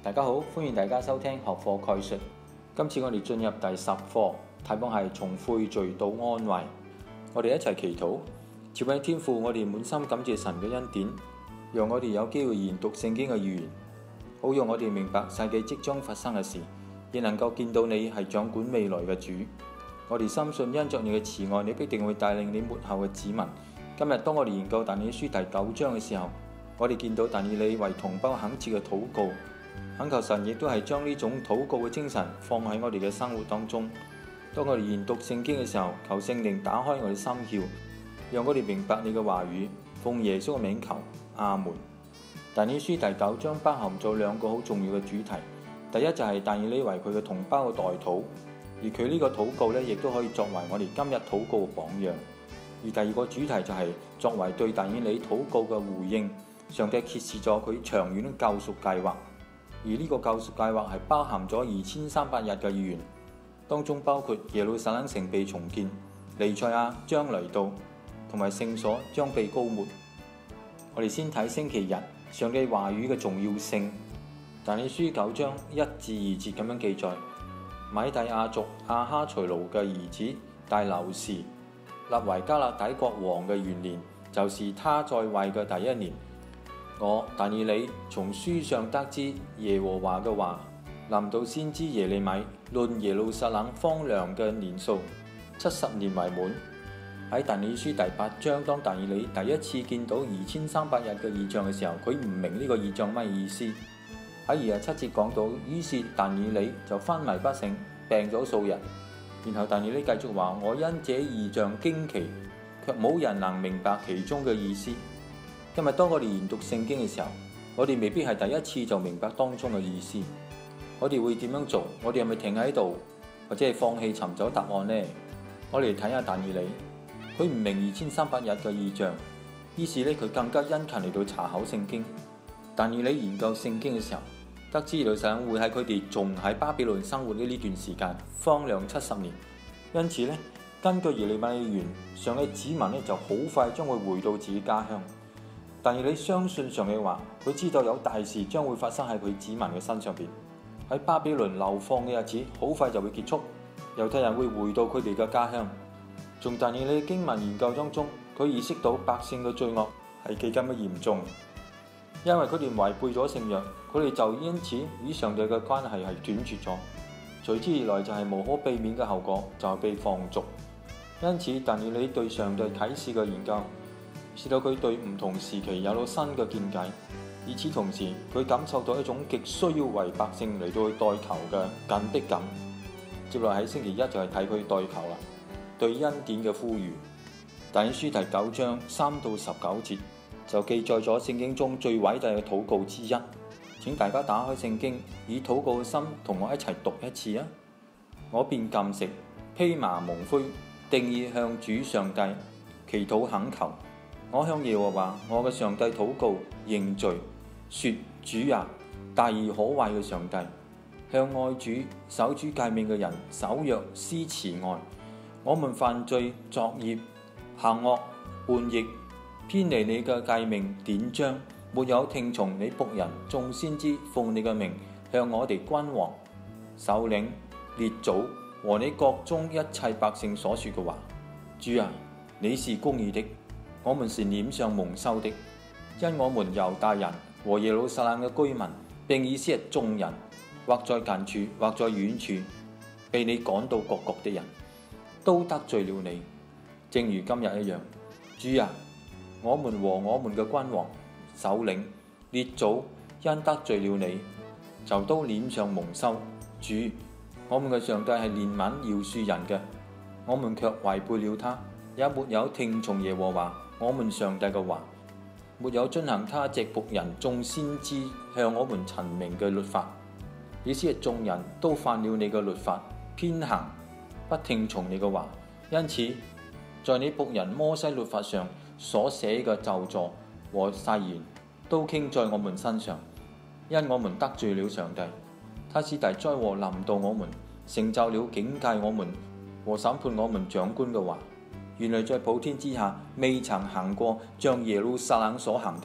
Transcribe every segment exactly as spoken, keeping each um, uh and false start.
大家好，歡迎大家收聽學課概述。今次我哋進入第十課，題目係從悔罪到安慰。我哋一齊祈禱，慈愛天父，我哋滿心感謝神嘅恩典，讓我哋有機會研讀聖經嘅預言，好讓我哋明白世界即將發生嘅事，亦能夠見到你係掌管未來嘅主。我哋深信因着你嘅慈愛，你必定會帶領你末後嘅子民。今日當我哋研究但以理書第九章嘅時候，我哋見到但以理為同胞懇切嘅禱告，懇求神亦都係將呢種禱告嘅精神放喺我哋嘅生活當中。當我哋研讀聖經嘅時候，求聖靈打開我哋心竅，讓我哋明白你嘅話語。奉耶穌嘅名求，阿門。但以理書第九章包含咗兩個好重要嘅主題，第一就係但以理為佢嘅同胞嘅代禱，而佢呢個禱告呢，亦都可以作為我哋今日禱告嘅榜樣。而第二個主題就係作為對但以理禱告嘅回應，上帝揭示咗佢長遠嘅救贖計劃。而呢個救贖計劃係包含咗二千三百日嘅預言，當中包括耶路撒冷城被重建、彌賽亞將嚟到，同埋聖所將被膏抹。我哋先睇星期日上帝話語嘅重要性。但以理書九章一至二節咁樣記載：米底亞族亞哈隨魯嘅兒子大流士立為加勒底國王嘅元年，就是他在位嘅第一年。我但以理從書上得知耶和華嘅話臨到先知耶利米，論耶路撒冷荒涼嘅年數七十年為滿。喺但以理書第八章，當但以理第一次見到二千三百日嘅異象嘅時候，佢唔明呢個異象乜意思。喺二十七節講到，於是但以理就昏迷不醒，病咗數日。然後但以理繼續話：我因這異象驚奇，卻冇人能明白其中嘅意思。今日當我哋研讀聖經嘅時候，我哋未必係第一次就明白當中嘅意思。我哋會點樣做？我哋係咪停喺度，或者係放棄尋找答案呢？我哋嚟睇下但以理，佢唔明二千三百日嘅異象，於是咧佢更加殷勤嚟到查考聖經。但以理研究聖經嘅時候，得知耶路撒冷會喺佢哋仲喺巴比倫生活嘅呢段時間荒涼七十年，因此咧根據耶利米嘅預言，上帝子民咧就好快將會回到自己家鄉。但以理相信上帝話，佢知道有大事將會發生喺佢子民嘅身上邊。喺巴比倫流放嘅日子好快就會結束，猶太人會回到佢哋嘅家鄉。從但以理嘅經文研究當中，佢意識到百姓嘅罪惡係幾咁嘅嚴重，因為佢哋違背咗聖約，佢哋就因此與上帝嘅關係係斷絕咗。隨之而來就係無可避免嘅後果，就係被放逐。因此但以理對上帝啟示嘅研究，使到佢對唔同時期有咗新嘅見解。與此同時，佢感受到一種極需要為百姓嚟到去代求嘅緊迫感。接落喺星期一就係睇佢代求啦，對恩典嘅呼籲。但以理書第九章三到十九節就記載咗聖經中最偉大嘅禱告之一。請大家打開聖經，以禱告嘅心同我一齊讀一次啊！我便禁食，披麻蒙灰，定意向主上帝祈禱懇求。我向耶和華我嘅上帝禱告認罪，說：主啊，大而可畏嘅上帝，向愛主守主誡命嘅人守約施慈愛。我們犯罪作孽，行惡叛逆，偏離你嘅誡命典章，沒有聽從你僕人眾先知奉你嘅名向我哋君王、首領、列祖和你國中一切百姓所說嘅話。主啊，你是公義的，我們是臉上蒙羞的，因我們猶大人和耶路撒冷嘅居民，並以色列眾人，或在近處，或在遠處，被你趕到各國的人，都得罪了你，正如今日一樣。主啊，我們和我們嘅君王、首領、列祖因得罪了你，就都臉上蒙羞。主，我們嘅上帝係憐憫饒恕人嘅，我們卻違背了他，也沒有聽從耶和華我們上帝嘅話，沒有遵行他藉僕人眾先知向我們陳明嘅律法。以色列眾人都犯了你嘅律法，偏行不聽從你嘅話，因此在你僕人摩西律法上所寫嘅咒詛和誓言都傾在我們身上，因我們得罪了上帝，他使大災禍臨到我們，成就了警戒我們和審判我們長官嘅話。原來在普天之下未曾行過像耶路撒冷所行的，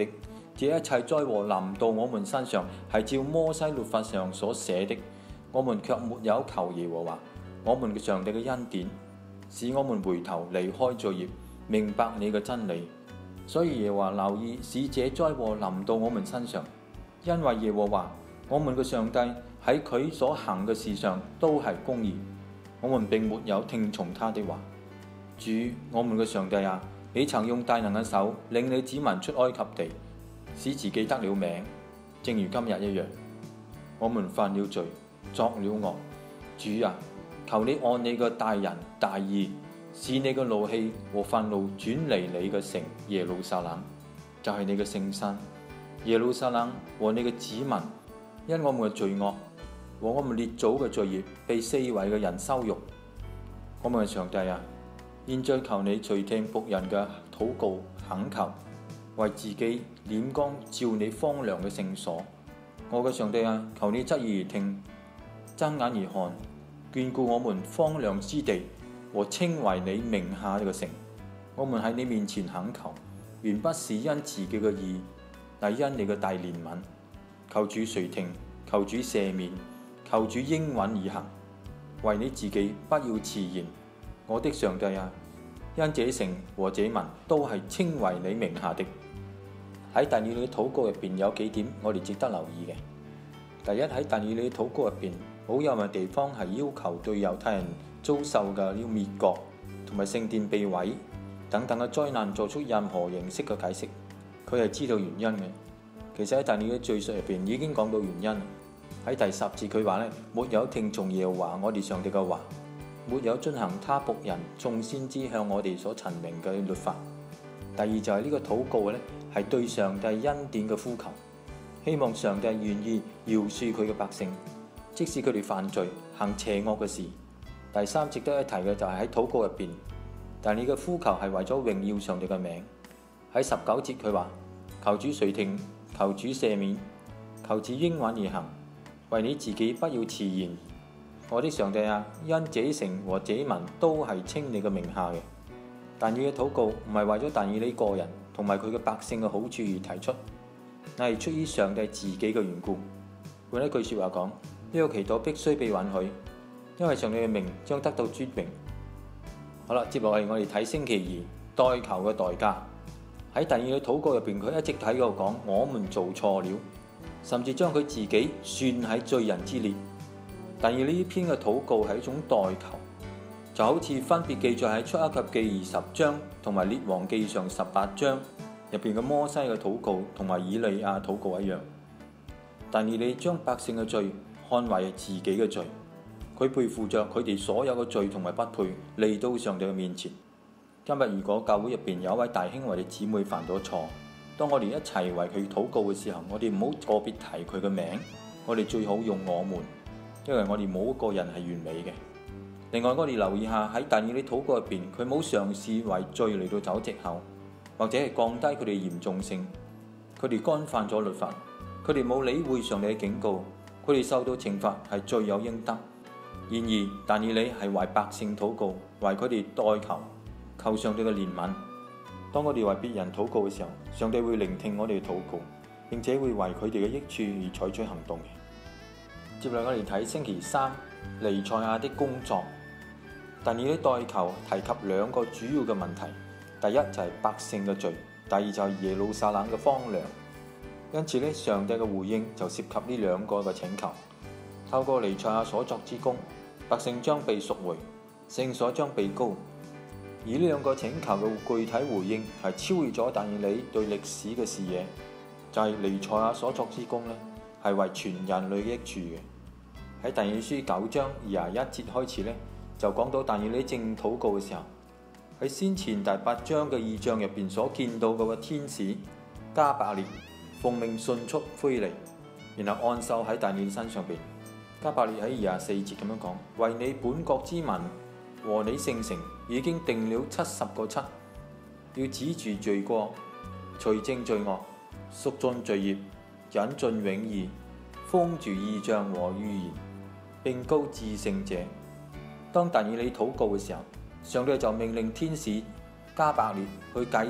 這一切災禍臨到我們身上，係照摩西律法上所寫的，我們卻沒有求耶和華我們嘅上帝嘅恩典，使我們回頭離開罪孽，明白你嘅真理。所以耶和華留意使這災禍臨到我們身上，因為耶和華我們嘅上帝喺佢所行嘅事上都係公義，我們並沒有聽從他的話。主我們嘅上帝啊，你曾用大能嘅手領你子民出埃及地，使自己得了名，正如今日一樣。我們犯了罪，作了惡。主啊，求你按你嘅大仁大義，使你嘅怒氣和憤怒轉離你嘅城耶路撒冷，就係、是、你嘅聖山耶路撒冷和你嘅子民，因我們嘅罪惡和我們列祖嘅罪孽，被四圍嘅人羞辱。我們嘅上帝啊，現在求你垂聽僕人嘅禱告懇求，為自己臉光照你荒涼嘅聖所。我嘅上帝啊，求你側耳而聽，睜眼而看，眷顧我們荒涼之地和稱為你名下嘅城。我們喺你面前懇求，原不是因自己嘅義，乃因你嘅大憐憫。求主垂聽，求主赦免，求主應允而行。為你自己不要遲延，我的上帝啊，因這城和這民都係稱為你名下的。喺但以理禱告入邊有幾點我哋值得留意嘅。第一，喺但以理禱告入邊好有嘅地方係要求對猶太人遭受嘅要滅國同埋聖殿被毀等等嘅災難作出任何形式嘅解釋，佢係知道原因嘅。其實喺但以理敘述入邊已經講到原因。喺第十節佢話咧，沒有聽從耶和華我哋上帝嘅話，沒有遵行他僕人眾先知向我哋所陳明嘅律法。第二就係呢個禱告咧，係對上帝恩典嘅呼求，希望上帝願意饒恕佢嘅百姓，即使佢哋犯罪行邪惡嘅事。第三值得一提嘅就係喺禱告入邊，但你嘅呼求係為咗榮耀上帝嘅名。喺十九節佢話，求主垂聽，求主赦免，求主應允而行，為你自己不要遲延。我的上帝啊，因這城和這民都係稱你嘅名下嘅。但以理嘅禱告唔係為咗但以理個人同埋佢嘅百姓嘅好處而提出，乃係出於上帝自己嘅緣故。換一句說話講，呢、這個祈禱必須被允許，因為上帝嘅名將得到尊榮。好啦，接落嚟我哋睇星期二代求嘅代價。喺但以理嘅禱告入邊，佢一直喺度講我們做錯了，甚至將佢自己算喺罪人之列。但以理呢篇嘅禱告係一種代求，就好似分別記載喺出埃及記二十章同埋列王記上十八章入邊嘅摩西嘅禱告同埋以利亞禱告一樣。但以理將百姓嘅罪看為自己嘅罪，佢背負着佢哋所有嘅罪同埋不配嚟到上帝嘅面前。今日如果教會入邊有一位大兄或者姊妹犯咗錯，當我哋一齊為佢禱告嘅時候，我哋唔好個別提佢嘅名，我哋最好用我們，因為我哋冇一個人係完美嘅。另外我哋留意下喺但以理禱告入邊，佢冇嘗試為罪嚟到找藉口，或者係降低佢哋嚴重性。佢哋干犯咗律法，佢哋冇理會上帝嘅警告，佢哋受到懲罰係罪有應得。然而但以理係為百姓禱告，為佢哋代求，求上帝嘅憐憫。當我哋為別人禱告嘅時候，上帝會聆聽我哋嘅禱告，並且會為佢哋嘅益處而採取行動嘅。接嚟我哋睇星期三彌賽亞的工作。但以理代求提及兩個主要嘅問題，第一就係百姓嘅罪，第二就係耶路撒冷嘅荒涼。因此咧，上帝嘅回應就涉及呢兩個嘅請求。透過彌賽亞所作之功，百姓將被贖回，聖所將被膏。而呢兩個請求嘅具體回應係超越咗但以理對歷史嘅視野，就係彌賽亞所作之功咧，係為全人類嘅益處嘅。喺但以理書九章二十一節開始咧，就講到但以理正禱告嘅時候，喺先前第八章嘅異象入邊所見到嗰個天使加百列奉命迅速飛嚟，然後按手喺但以理身上邊。加百列喺二十四節咁樣講：為你本國之民和你聖城已經定了七十個七，要止住罪過，除淨罪惡，贖盡罪孽，引進永義，封住異象和預言，並膏至聖者。當但以理禱告嘅時候，上帝就命令天使加百列去解釋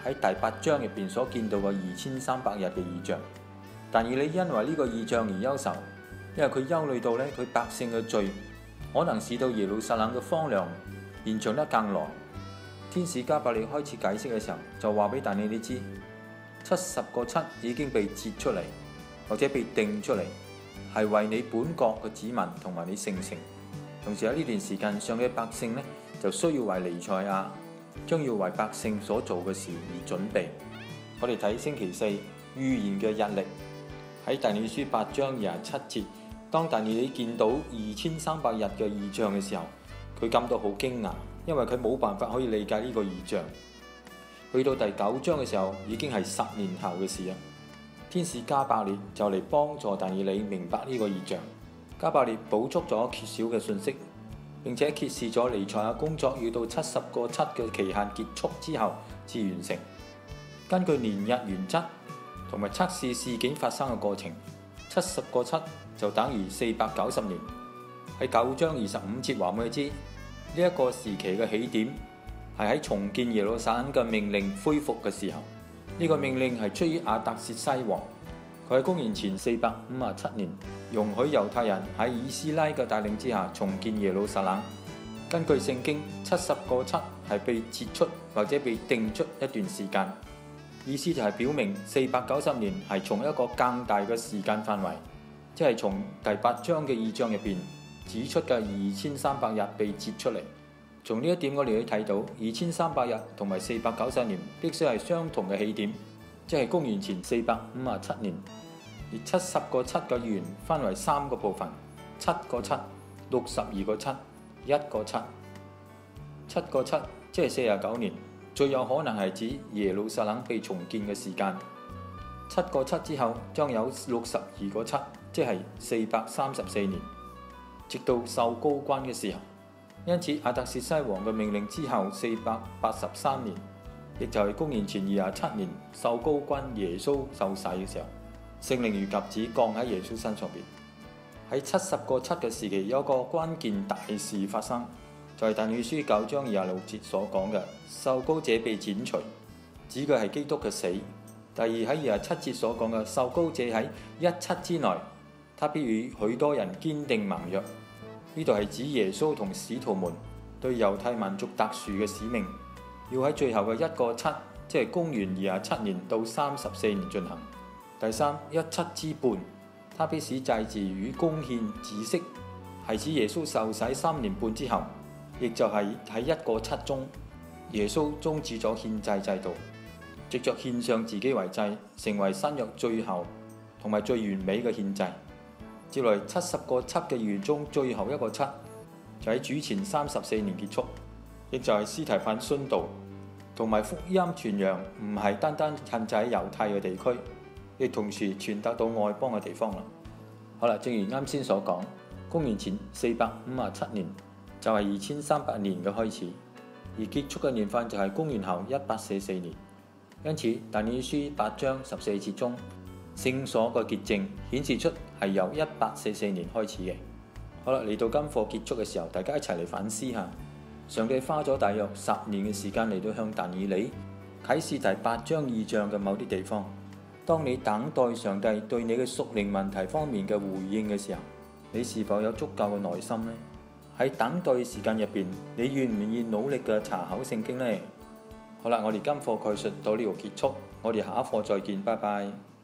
喺第八章入邊所見到嘅二千三百日嘅異象。但以理因為呢個異象而憂愁，因為佢憂慮到咧佢百姓嘅罪可能使到耶路撒冷嘅荒涼延長得更耐。天使加百列開始解釋嘅時候，就話俾但以理知，七十個七已經被截出嚟，或者被定出嚟，係為你本國嘅子民同埋你聖城。同時喺呢段時間上嘅百姓呢，就需要為彌賽亞將要為百姓所做嘅事而準備。我哋睇星期四預言嘅日曆，喺但以理書八章廿七節，當但以理見到二千三百日嘅異象嘅時候，佢感到好驚訝，因為佢冇辦法可以理解呢個異象。去到第九章嘅時候，已經係十年後嘅事啊！天使加百列就嚟幫助但以理明白呢個異象。加百列補足咗缺少嘅信息，並且揭示咗彌賽亞工作要到七十個七嘅期限結束之後至完成。根據年日原則同埋測試事件發生嘅過程，七十個七就等於四百九十年。喺九章二十五節話俾佢知，呢、這、一個時期嘅起點係喺重建耶路撒冷嘅命令恢復嘅時候。呢、這個命令係出於亞達薛西王，佢喺公元前四百五十七年容許猶太人喺以斯拉嘅帶領之下重建耶路撒冷。根據聖經，七十個七係被截出或者被定出一段時間，意思就係表明四百九十年係從一個更大嘅時間範圍，即係從第八章嘅異象入邊指出嘅二千三百日被截出嚟。從呢一點我哋可以睇到，二千三百日同埋四百九十年必須係相同嘅起點，即係公元前四百五十七年。而七十個七嘅預言分為三個部分：七個七、六十二個七、一個七。七個七即係四十九年，最有可能係指耶路撒冷被重建嘅時間。七個七之後將有六十二個七，即係四百三十四年，直到受膏君嘅時候。因此亞達薛西王嘅命令之後四百八十三年，亦就係公元前二十七年受膏君耶穌受洗嘅時候，聖靈如鴿子降喺耶穌身上邊。喺七十個七嘅時期，有一個關鍵大事發生，就係但以理書九章二十六節所講嘅受膏者被剪除，指嘅係基督嘅死。第二喺二十七節所講嘅受膏者喺一七之內，他必與許多人堅定盟約。呢度係指耶穌同使徒們對猶太民族特殊嘅使命，要喺最後嘅一個七，即係公元二十七年到三十四年進行。第三，一七之半，他必使祭祀與供獻止息，係指耶穌受洗三年半之後，亦就係喺一個七中，耶穌終止咗獻祭制度，藉着獻上自己為祭，成為新約最後同埋最完美嘅獻祭。接來七十個七嘅預言中最後一個七，就喺主前三十四年結束，亦就係司提反殉道同埋福音傳揚，唔係單單限制喺猶太嘅地區，亦同時傳達到外邦嘅地方啦。好啦，正如啱先所講，公元前四百五十七年就係二千三百年嘅開始，而結束嘅年份就係公元後一八四四年。因此，但以理書八章十四節中，聖所嘅潔淨顯示出係由一八四四年開始嘅。好啦，嚟到今課結束嘅時候，大家一齊嚟反思下，上帝花咗大約十年嘅時間嚟到向但以理啟示第八章異象嘅某啲地方。當你等待上帝對你嘅屬靈問題方面嘅回應嘅時候，你是否有足夠嘅耐心呢？喺等待時間入邊，你願唔願意努力嘅查考聖經呢？好啦，我哋今課概述到呢度結束，我哋下一課再見，拜拜。